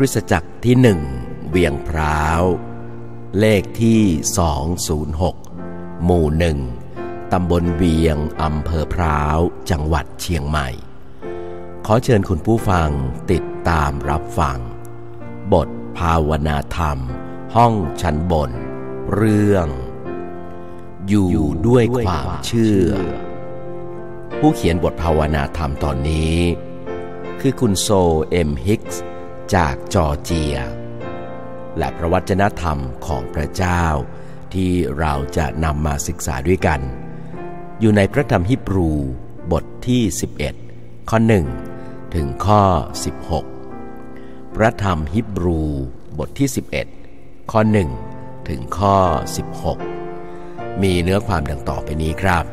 ริสตจักรที่เวียงพร้าวเลขที่206หมู่1ตำบลเวียงอำเภอพร้าวจังหวัดเชียงใหม่ขอเชิญคุณผู้ฟังติดตามรับฟังบทภาวนาธรรมห้องชั้นบนเรื่องอยู่ด้วยความเชื่อผู้เขียนบทภาวนาธรรมตอนนี้คือคุณโซเอ็มฮิกส์จากจอร์เจียและพระวจนะธรรมของพระเจ้าที่เราจะนำมาศึกษาด้วยกันอยู่ในพระธรรมฮีบรูบทที่11ข้อ1ถึงข้อ16พระธรรมฮีบรูบทที่11ข้อ1ถึงข้อ16มีเนื้อความดังต่อไปนี้ครับ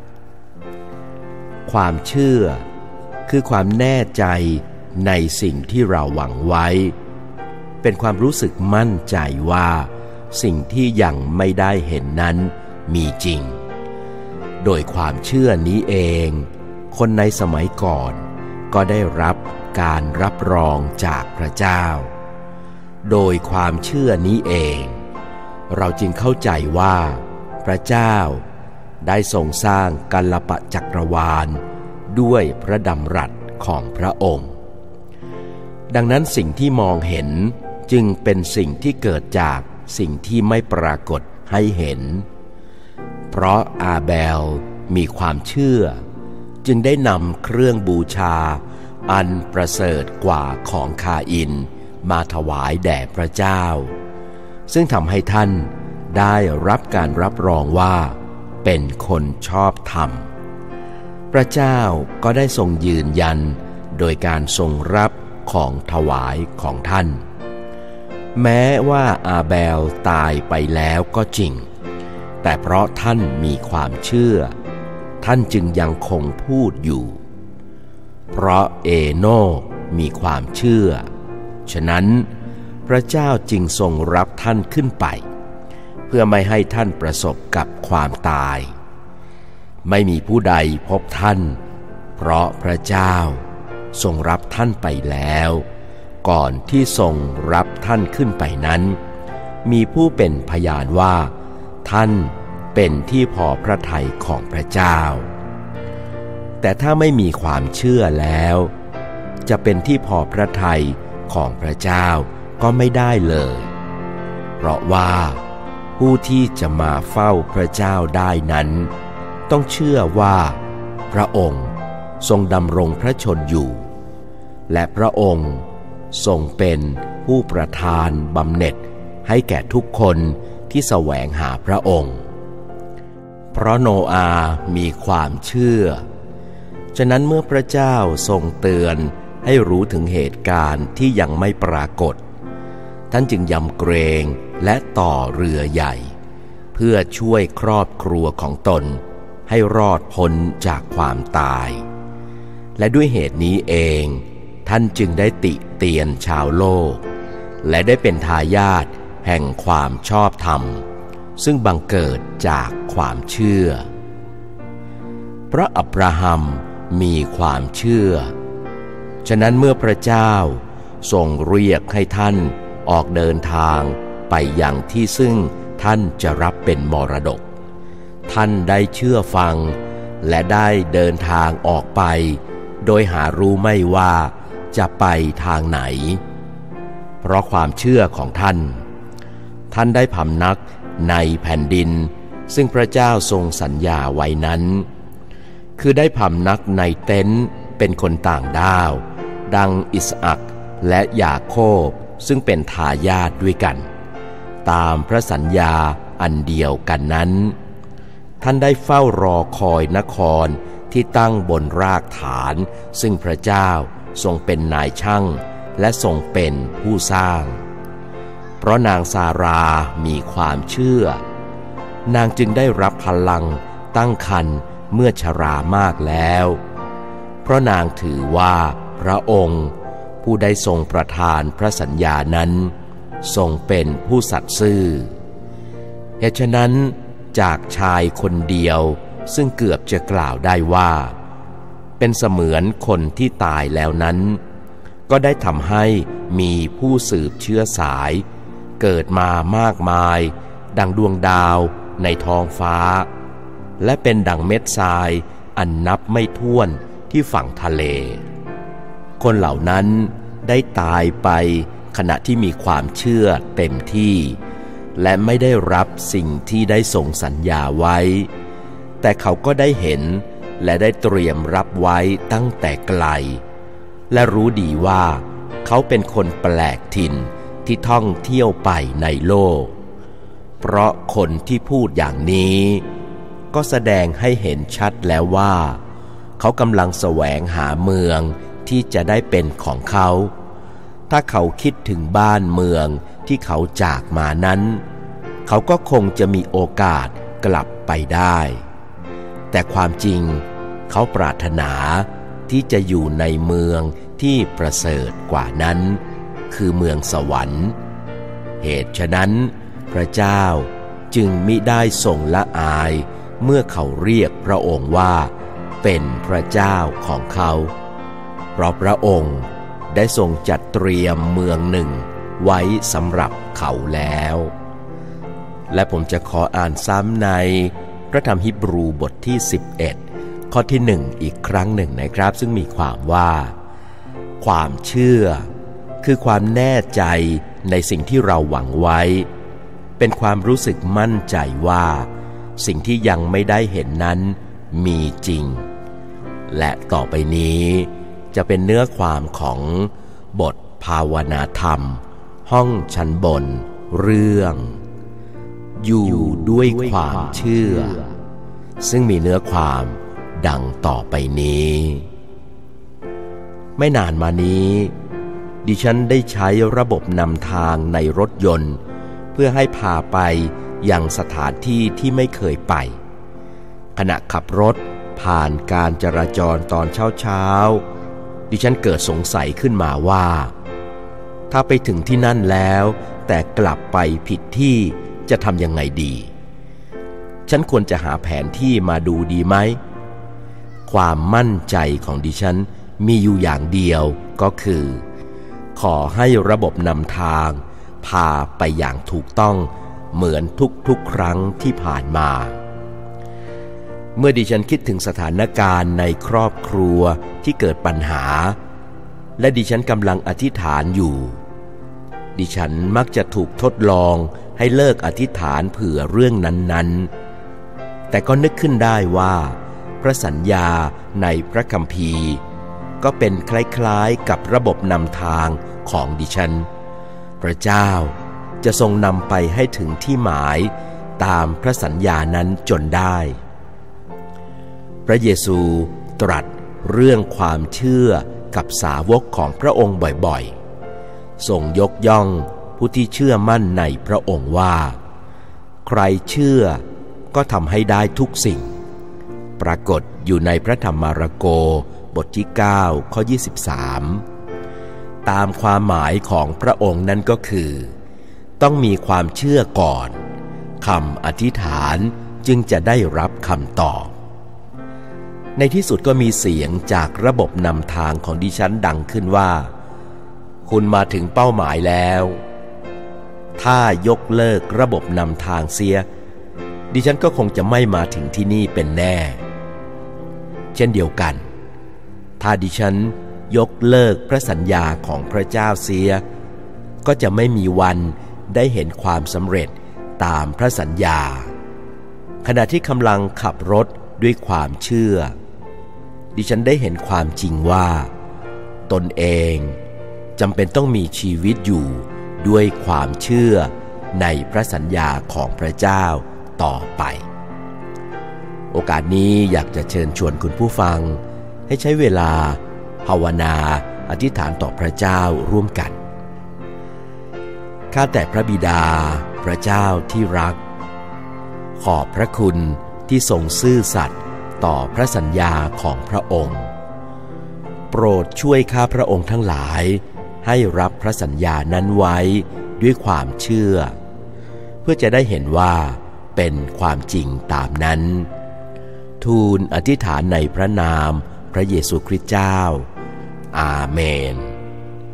ความเชื่อคือความแน่ใจในสิ่งที่เราหวังไว้เป็นความรู้สึกมั่นใจว่าสิ่งที่ยังไม่ได้เห็นนั้นมีจริงโดยความเชื่อนี้เองคนในสมัยก่อนก็ได้รับการรับรองจากพระเจ้าโดยความเชื่อนี้เองเราจึงเข้าใจว่าพระเจ้าได้ทรงสร้างกัลลปจักรวาลด้วยพระดำรัสของพระองค์ดังนั้นสิ่งที่มองเห็นจึงเป็นสิ่งที่เกิดจากสิ่งที่ไม่ปรากฏให้เห็นเพราะอาเบลมีความเชื่อจึงได้นำเครื่องบูชาอันประเสริฐกว่าของคาอินมาถวายแด่พระเจ้าซึ่งทำให้ท่านได้รับการรับรองว่าเป็นคนชอบธรรมพระเจ้าก็ได้ทรงยืนยันโดยการทรงรับของถวายของท่านแม้ว่าอาเบลตายไปแล้วก็จริงแต่เพราะท่านมีความเชื่อท่านจึงยังคงพูดอยู่เพราะเอโนคมีความเชื่อฉะนั้นพระเจ้าจึงทรงรับท่านขึ้นไปเพื่อไม่ให้ท่านประสบกับความตายไม่มีผู้ใดพบท่านเพราะพระเจ้าทรงรับท่านไปแล้วก่อนที่ทรงรับท่านขึ้นไปนั้นมีผู้เป็นพยานว่าท่านเป็นที่พอพระทัยของพระเจ้าแต่ถ้าไม่มีความเชื่อแล้วจะเป็นที่พอพระทัยของพระเจ้าก็ไม่ได้เลยเพราะว่าผู้ที่จะมาเฝ้าพระเจ้าได้นั้นต้องเชื่อว่าพระองค์ทรงดำรงพระชนอยู่และพระองค์ทรงเป็นผู้ประทานบำเหน็จให้แก่ทุกคนที่แสวงหาพระองค์เพราะโนอาห์มีความเชื่อฉะนั้นเมื่อพระเจ้าทรงเตือนให้รู้ถึงเหตุการณ์ที่ยังไม่ปรากฏท่านจึงยำเกรงและต่อเรือใหญ่เพื่อช่วยครอบครัวของตนให้รอดพ้นจากความตายและด้วยเหตุนี้เองท่านจึงได้ติเตียนชาวโลกและได้เป็นทายาทแห่งความชอบธรรมซึ่งบังเกิดจากความเชื่อพระอับราฮัมมีความเชื่อฉะนั้นเมื่อพระเจ้าทรงเรียกให้ท่านออกเดินทางไปยังที่ซึ่งท่านจะรับเป็นมรดกท่านได้เชื่อฟังและได้เดินทางออกไปโดยหารู้ไม่ว่าจะไปทางไหนเพราะความเชื่อของท่านได้พำนักในแผ่นดินซึ่งพระเจ้าทรงสัญญาไว้นั้นคือได้พำนักในเต็นท์เป็นคนต่างด้าวดังอิสอัคและยาโคบซึ่งเป็นทายาทด้วยกันตามพระสัญญาอันเดียวกันนั้นท่านได้เฝ้ารอคอยนครที่ตั้งบนรากฐานซึ่งพระเจ้าทรงเป็นนายช่างและทรงเป็นผู้สร้างเพราะนางซารามีความเชื่อนางจึงได้รับพลังตั้งครรภ์เมื่อชรามากแล้วเพราะนางถือว่าพระองค์ผู้ได้ทรงประทานพระสัญญานั้นทรงเป็นผู้สัตย์ซื่อเหตุฉะนั้นจากชายคนเดียวซึ่งเกือบจะกล่าวได้ว่าเป็นเสมือนคนที่ตายแล้วนั้นก็ได้ทำให้มีผู้สืบเชื้อสายเกิดมามากมายดังดวงดาวในท้องฟ้าและเป็นดังเม็ดทรายอันนับไม่ถ้วนที่ฝั่งทะเลคนเหล่านั้นได้ตายไปขณะที่มีความเชื่อเต็มที่และไม่ได้รับสิ่งที่ได้ส่งสัญญาไว้แต่เขาก็ได้เห็นและได้เตรียมรับไว้ตั้งแต่ไกลและรู้ดีว่าเขาเป็นคนแปลกถิ่นที่ท่องเที่ยวไปในโลกเพราะคนที่พูดอย่างนี้ก็แสดงให้เห็นชัดแล้วว่าเขากำลังแสวงหาเมืองที่จะได้เป็นของเขาถ้าเขาคิดถึงบ้านเมืองที่เขาจากมานั้นเขาก็คงจะมีโอกาสกลับไปได้แต่ความจริงเขาปรารถนาที่จะอยู่ในเมืองที่ประเสริฐกว่านั้นคือเมืองสวรรค์เหตุฉะนั้นพระเจ้าจึงมิได้ทรงละอายเมื่อเขาเรียกพระองค์ว่าเป็นพระเจ้าของเขาเพราะพระองค์ได้ทรงจัดเตรียมเมืองหนึ่งไว้สำหรับเขาแล้วและผมจะขออ่านซ้ำในพระธรรมฮีบรูบทที่11ข้อที่1อีกครั้งหนึ่งนะครับซึ่งมีความว่าความเชื่อคือความแน่ใจในสิ่งที่เราหวังไว้เป็นความรู้สึกมั่นใจว่าสิ่งที่ยังไม่ได้เห็นนั้นมีจริงและต่อไปนี้จะเป็นเนื้อความของบทภาวนาธรรมห้องชั้นบนเรื่องอยู่ด้วยความเชื่อซึ่งมีเนื้อความดังต่อไปนี้ไม่นานมานี้ดิฉันได้ใช้ระบบนำทางในรถยนต์เพื่อให้พาไปยังสถานที่ที่ไม่เคยไปขณะขับรถผ่านการจราจรตอนเช้าดิฉันเกิดสงสัยขึ้นมาว่าถ้าไปถึงที่นั่นแล้วแต่กลับไปผิดที่จะทำยังไงดีฉันควรจะหาแผนที่มาดูดีไหมความมั่นใจของดิฉันมีอยู่อย่างเดียวก็คือขอให้ระบบนำทางพาไปอย่างถูกต้องเหมือนทุกๆครั้งที่ผ่านมาเมื่อดิฉันคิดถึงสถานการณ์ในครอบครัวที่เกิดปัญหาและดิฉันกำลังอธิษฐานอยู่ดิฉันมักจะถูกทดลองให้เลิกอธิษฐานเผื่อเรื่องนั้นๆแต่ก็นึกขึ้นได้ว่าพระสัญญาในพระคัมภีร์ก็เป็นคล้ายๆกับระบบนำทางของดิฉันพระเจ้าจะทรงนำไปให้ถึงที่หมายตามพระสัญญานั้นจนได้พระเยซูตรัสเรื่องความเชื่อกับสาวกของพระองค์บ่อยๆทรงยกย่องผู้ที่เชื่อมั่นในพระองค์ว่าใครเชื่อก็ทำให้ได้ทุกสิ่งปรากฏอยู่ในพระธรรมมาระโกบทที่9ข้อ23ตามความหมายของพระองค์นั้นก็คือต้องมีความเชื่อก่อนคำอธิษฐานจึงจะได้รับคำตอบในที่สุดก็มีเสียงจากระบบนำทางของดิฉันดังขึ้นว่าคุณมาถึงเป้าหมายแล้วถ้ายกเลิกระบบนำทางเสียดิฉันก็คงจะไม่มาถึงที่นี่เป็นแน่เช่นเดียวกันถ้าดิฉันยกเลิกพระสัญญาของพระเจ้าเสียก็จะไม่มีวันได้เห็นความสำเร็จตามพระสัญญาขณะที่กำลังขับรถด้วยความเชื่อดิฉันได้เห็นความจริงว่าตนเองจำเป็นต้องมีชีวิตอยู่ด้วยความเชื่อในพระสัญญาของพระเจ้าต่อไปโอกาสนี้อยากจะเชิญชวนคุณผู้ฟังให้ใช้เวลาภาวนาอธิษฐานต่อพระเจ้าร่วมกันข้าแต่พระบิดาพระเจ้าที่รักขอบพระคุณที่ทรงซื่อสัตย์ต่อพระสัญญาของพระองค์โปรดช่วยข้าพระองค์ทั้งหลายให้รับพระสัญญานั้นไว้ด้วยความเชื่อเพื่อจะได้เห็นว่าเป็นความจริงตามนั้นทูลอธิษฐานในพระนามพระเยซูคริสต์เจ้าอาเมน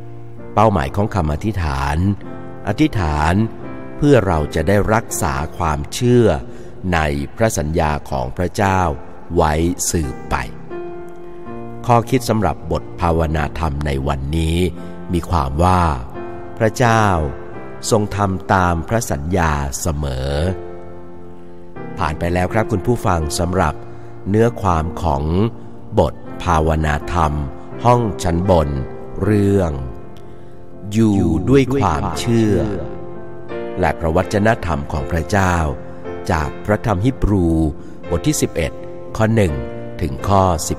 เป้าหมายของคำอธิษฐานอธิษฐานเพื่อเราจะได้รักษาความเชื่อในพระสัญญาของพระเจ้าไว้สืบไปข้อคิดสำหรับบทภาวนาธรรมในวันนี้มีความว่าพระเจ้าทรงทำตามพระสัญญาเสมอผ่านไปแล้วครับคุณผู้ฟังสำหรับเนื้อความของบทภาวนาธรรมห้องชั้นบนเรื่องอยู่ด้วยความเชื่อและพระวจนะธรรมของพระเจ้าจากพระธรรมฮีบรูบทที่11ข้อ1ถึงข้อ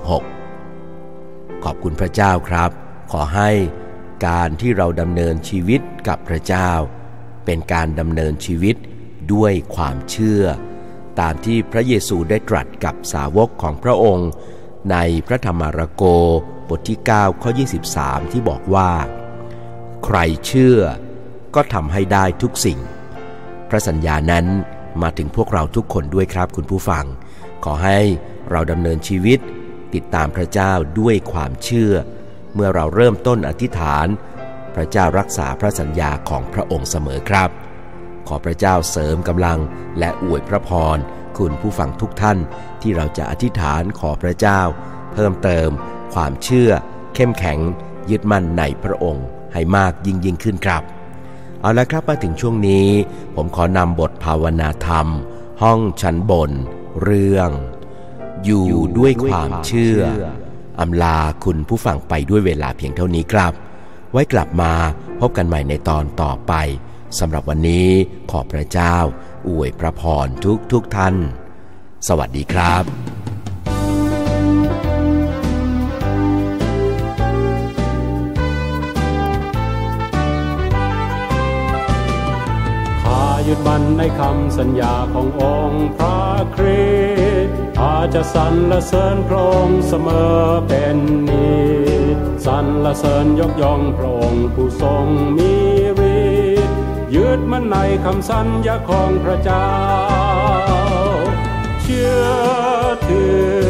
16ขอบคุณพระเจ้าครับขอให้การที่เราดำเนินชีวิตกับพระเจ้าเป็นการดำเนินชีวิตด้วยความเชื่อตามที่พระเยซูได้ตรัสกับสาวกของพระองค์ในพระธรรมมาระโกบทที่9ข้อ23ที่บอกว่าใครเชื่อก็ทำให้ได้ทุกสิ่งพระสัญญานั้นมาถึงพวกเราทุกคนด้วยครับคุณผู้ฟังขอให้เราดำเนินชีวิตติดตามพระเจ้าด้วยความเชื่อเมื่อเราเริ่มต้นอธิษฐานพระเจ้ารักษาพระสัญญาของพระองค์เสมอครับขอพระเจ้าเสริมกำลังและอวยพระพรคุณผู้ฟังทุกท่านที่เราจะอธิษฐานขอพระเจ้าเพิ่มเติมความเชื่อเข้มแข็งยึดมั่นในพระองค์ให้มากยิ่งขึ้นครับเอาละครับมาถึงช่วงนี้ผมขอนำบทภาวนาธรรมห้องชั้นบนเรื่องอยู่ด้วยความเชื่ออำลาคุณผู้ฟังไปด้วยเวลาเพียงเท่านี้ครับไว้กลับมาพบกันใหม่ในตอนต่อไปสำหรับวันนี้ขอพระเจ้าอวยพระพรทุกท่านสวัสดีครับยึดมั่นในคำสัญญาขององค์พระคริสต์ข้าจะสรรเสริญพระองค์เสมอเป็นนิจสรรเสริญยกย่องพระองค์ผู้ทรงมีฤทธิ์ยึดมั่นในคำสัญญาของพระเจ้าเชื่อถื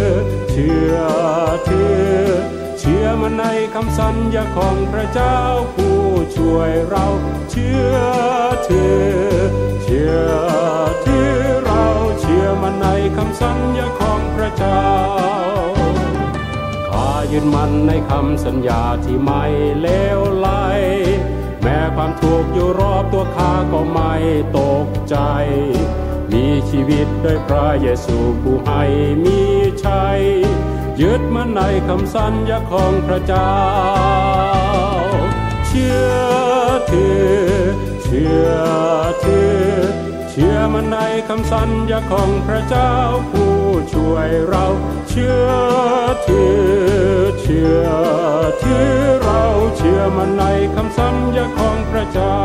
อมั่นในคำสัญญาของพระเจ้าผู้ช่วยเราเชื่อถือเราเชื่อมั่นในคำสัญญาของพระเจ้าข้ายึดมั่นในคำสัญญาที่ไม่เลวไหลแม้ความทุกข์อยู่รอบตัวข้าก็ไม่ตกใจมีชีวิตด้วยพระเยซูผู้ให้มีชัยยึดมั่นในคำสัญญาของพระเจ้าเชื่อมั่นในคำสัญญาของพระเจ้าผู้ช่วยเราเชื่อเราเชื่อมั่นในคำสัญญาของพระเจ้า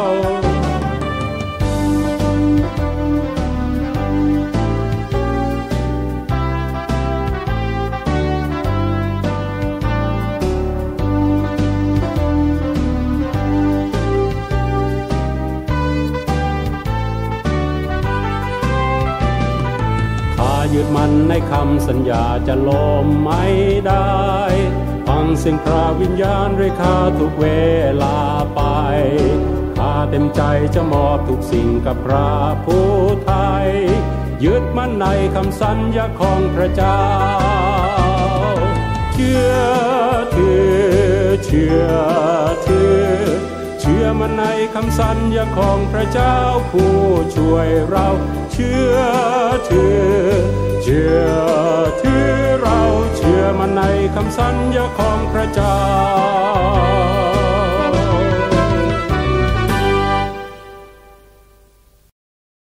ยึดมั่นในคำสัญญาจะล้มไม่ได้ฟังเสียงพระวิญญาณเรียกข้าทุกเวลาไปข้าเต็มใจจะมอบทุกสิ่งกับพระผู้ไทยยึดมั่นในคำสัญญาของพระเจ้าเชื่อมั่นในคำสัญญาของพระเจ้าผู้ช่วยเราเชื่อเราเชื่อมั่นในคำสัญญาของพระเจ้า